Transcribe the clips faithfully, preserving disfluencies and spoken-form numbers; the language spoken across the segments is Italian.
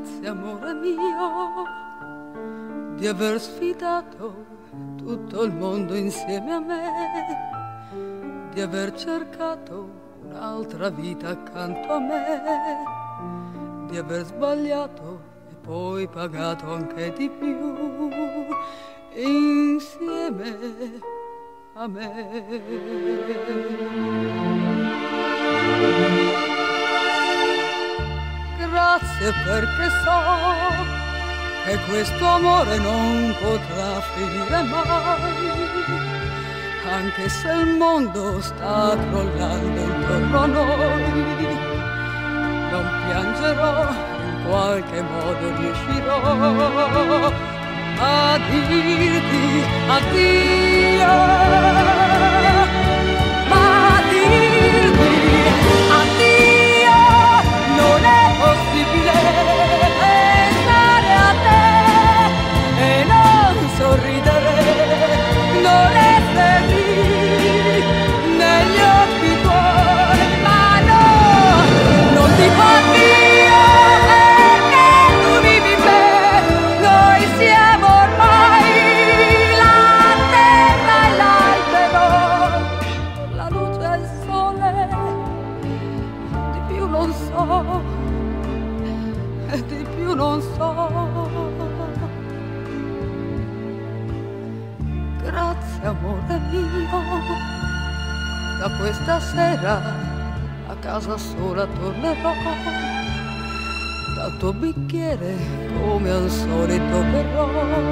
Grazie amore mio di aver sfidato tutto il mondo insieme a me, di aver cercato un'altra vita accanto a me, di aver sbagliato e poi pagato anche di più insieme a me. Grazie perché so che questo amore non potrà finire mai, anche se il mondo sta crollando intorno a noi. Non piangerò, in qualche modo riuscirò a dirti addio, ma a dirti addio non è possibile pensare a te e non sorridere, non essere lì negli occhi tuoi, ma no, non ti fa addio perché tu vivi in me, noi siamo ormai la terra e l'albero, la luce e il sole, di più non so, e di più non so. Grazie amore mio, da questa sera a casa sola tornerò, dal tuo bicchiere come al solito berrò,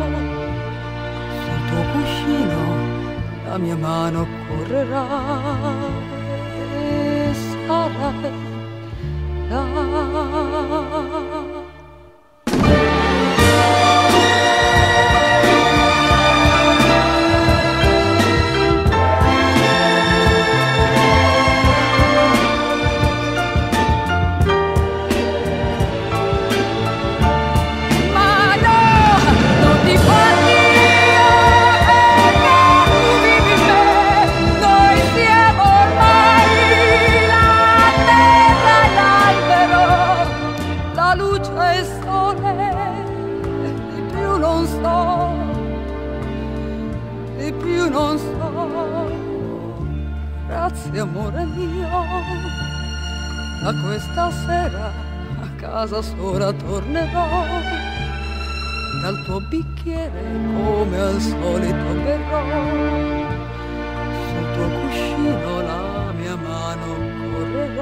sul tuo cuscino la mia mano correrà e sarai là. Grazie amore mio, da questa sera a casa sola tornerò, dal tuo bicchiere come al solito berrò, sul tuo cuscino la mia mano correrà